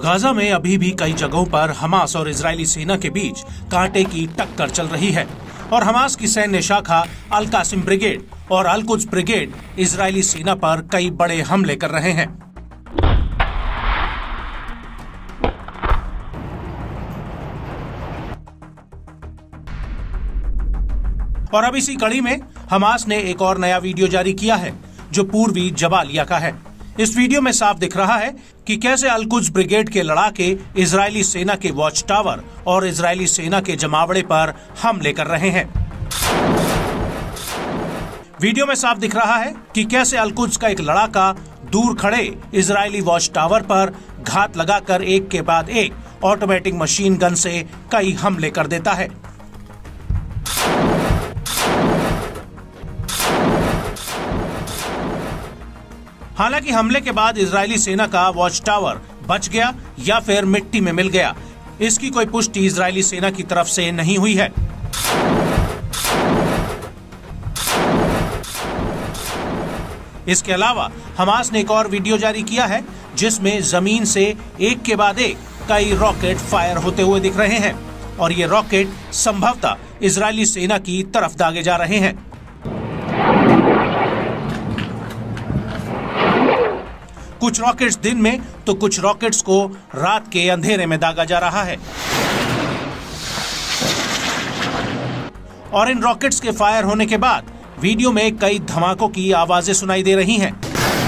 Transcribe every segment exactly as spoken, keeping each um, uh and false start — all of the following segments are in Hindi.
गाजा में अभी भी कई जगहों पर हमास और इजरायली सेना के बीच कांटे की टक्कर चल रही है और हमास की सैन्य शाखा अल कासिम ब्रिगेड और अल कुद्स ब्रिगेड इजरायली सेना पर कई बड़े हमले कर रहे हैं। और अब इसी कड़ी में हमास ने एक और नया वीडियो जारी किया है जो पूर्वी जबालिया का है। इस वीडियो में साफ दिख रहा है कि कैसे अल कुद्स ब्रिगेड के लड़ाके इजरायली सेना के वॉच टावर और इजरायली सेना के जमावड़े पर हमले कर रहे हैं। वीडियो में साफ दिख रहा है कि कैसे अल कुद्स का एक लड़ाका दूर खड़े इजरायली वॉच टावर पर घात लगाकर एक के बाद एक ऑटोमेटिक मशीन गन से कई हमले कर देता है। हालांकि हमले के बाद इजरायली सेना का वॉच टावर बच गया या फिर मिट्टी में मिल गया, इसकी कोई पुष्टि इजरायली सेना की तरफ से नहीं हुई है। इसके अलावा हमास ने एक और वीडियो जारी किया है जिसमें जमीन से एक के बाद एक कई रॉकेट फायर होते हुए दिख रहे हैं और ये रॉकेट संभवतः इजरायली सेना की तरफ दागे जा रहे हैं। कुछ रॉकेट्स दिन में तो कुछ रॉकेट्स को रात के अंधेरे में दागा जा रहा है और इन रॉकेट्स के फायर होने के बाद वीडियो में कई धमाकों की आवाजें सुनाई दे रही हैं।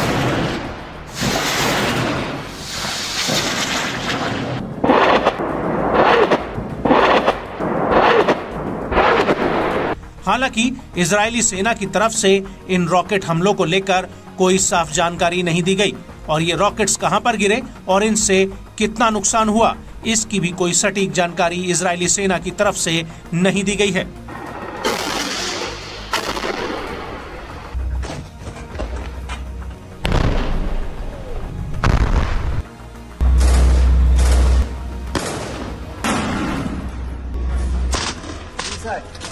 हालांकि इजरायली सेना की तरफ से इन रॉकेट हमलों को लेकर कोई साफ जानकारी नहीं दी गई और ये रॉकेट्स कहां पर गिरे और इनसे कितना नुकसान हुआ, इसकी भी कोई सटीक जानकारी इजरायली सेना की तरफ से नहीं दी गई है। Inside.